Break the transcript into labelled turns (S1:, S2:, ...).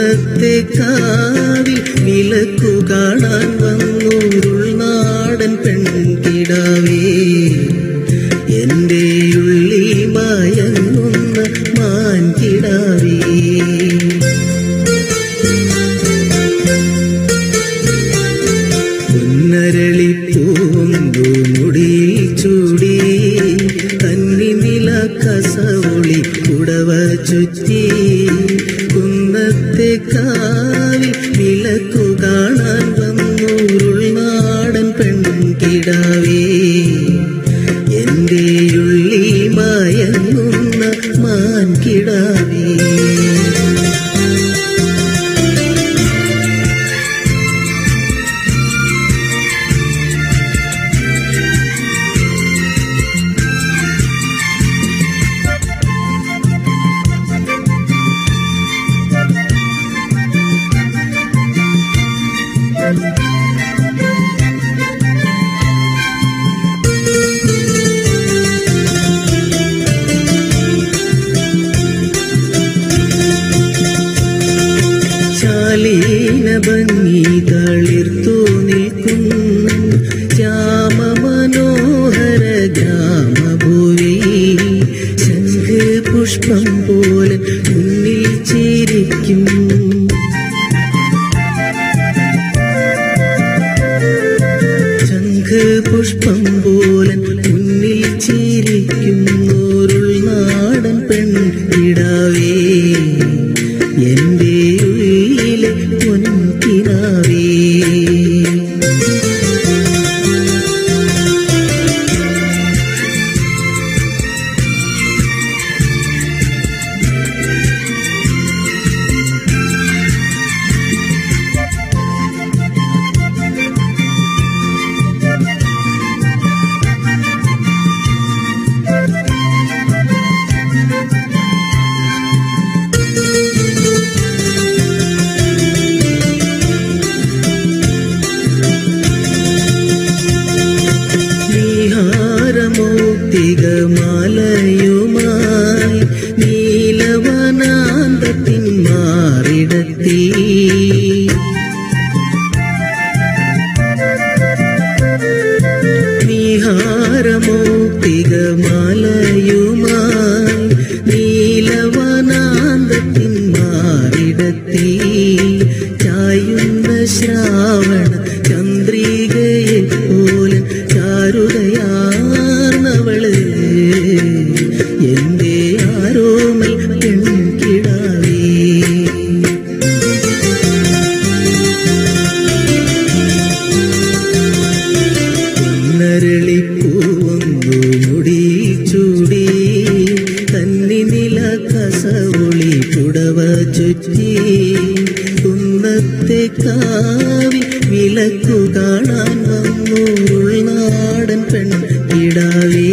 S1: കുന്നത്തെ കാവിൽ വിളക്കു കാണാൻ വന്നൂരുൾനാടൻ പെൺകിടാവേ, എന്റെ ഉള്ളിൽ മയങ്ങുന്ന മാൻകിടാവേ. പൊന്നരളിപ്പൂന്തു മുടിയിൽ ചൂടി കന്നിനില കസവുളി പുടവ ചുറ്റി കുന്നത്തെ കാവിൽ വിളക്കു കാണാൻ വന്നൂരുൾനാടൻ പെൺകിടാവേ, എന്റെ ഉള്ളിൽ മയങ്ങുന്ന മാൻകിടാവേ. ശാലീന ഭംഗി തളിർത്തു നിൽക്കും ശ്യാമമനോഹര ഗ്രാമഭൂവി, ശംഖ് പുഷ്പം പോലെ മുന്നിൽ ചിരിക്കും. ശംഖ് പുഷ്പം പോലെ മുന്നിൽ ചിരിക്കുന്നോരുൾനാടൻ പെൺകിടാവേ, എന്റെ ഉള്ളിലെ പൊൻകിനാവേ. തികമാലയുമായി നീലവനാന്തത്തിൻ മാറിടത്തി നിഹാരമോ തികമാലയുമായി നീലവനാന്തത്തിൻ മാറിടത്തി ചായുന്ന ശ്രാവണ ചന്ദ്രികയെ പോലെ ചാരുതയാർന്നവള്, എന്റെ ആരോമൽ പെൺകിടാവേ. പൊന്നരളിപ്പൂവൊന്നു മുടിയിൽ ചൂടി കന്നിനില കസവുളി പുടവ ചുറ്റി കുന്നത്തെ കാവിൽ വിളക്കു കാണാൻ വന്നൂരുൾനാടൻ പെൺകിടാവേ,